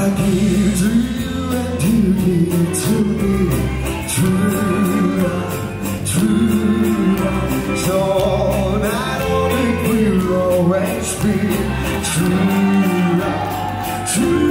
I give to you and you give to me. True love, true love. So not only will always be true love, true